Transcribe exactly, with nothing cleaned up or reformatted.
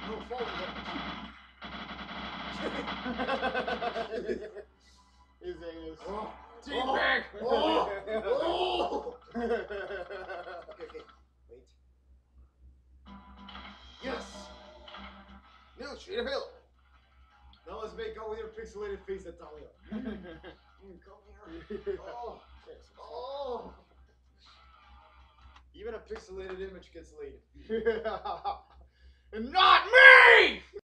No, fall His anus. Oh. Teabag! Oh! Oh! Okay, okay. Wait. Yes! New sheet available. Now let's make out with your pixelated face, Natalia. Mm, come here. Oh! Oh! Even a pixelated image gets laid. Not me!